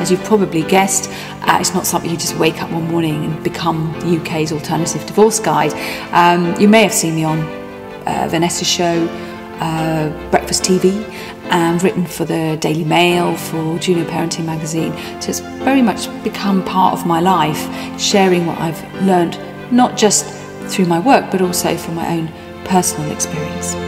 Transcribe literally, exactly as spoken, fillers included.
as you've probably guessed, uh, it's not something you just wake up one morning and become the U K's alternative divorce guide. Um, you may have seen me on uh, Vanessa's show, uh, Breakfast T V, and written for the Daily Mail, for Junior Parenting magazine. So it's very much become part of my life, sharing what I've learned, not just through my work, but also from my own personal experience.